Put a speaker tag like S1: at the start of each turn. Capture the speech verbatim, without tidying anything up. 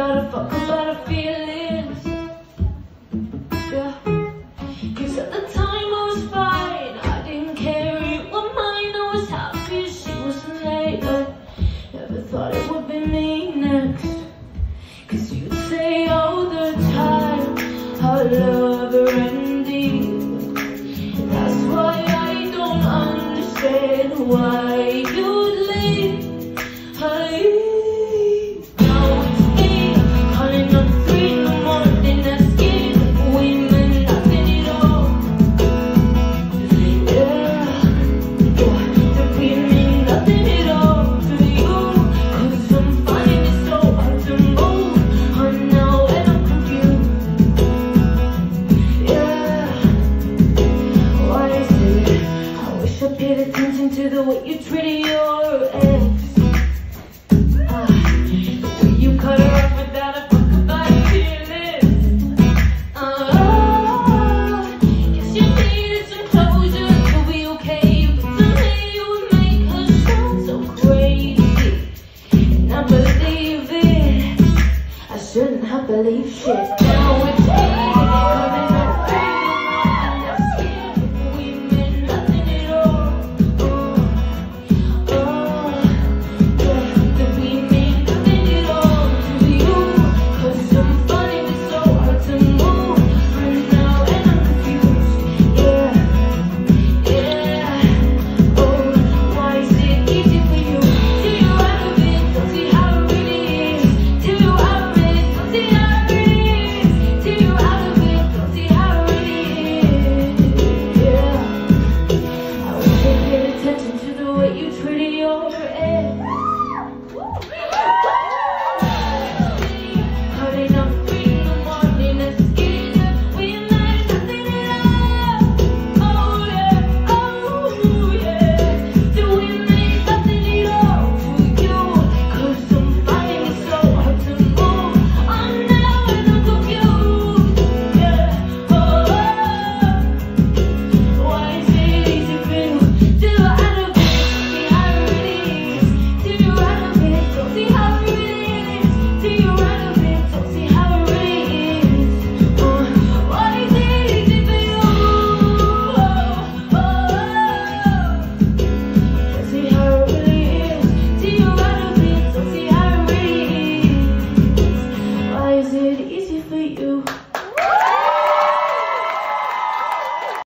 S1: thought a fuck about her feelings. Yeah, cause at the time I was fine, I didn't care, it was mine. I was happy she wasn't later. Never thought it would be me next. Cause you'd say all the time I love her and deep. That's why I don't understand why you'd leave. I paid attention to the way you treated your ex. Uh, you cut her off without a fuck about her feelings. Uh, guess you needed some closure to be okay, but to me you would make her sound so crazy. And I believe it, I shouldn't have believed shit.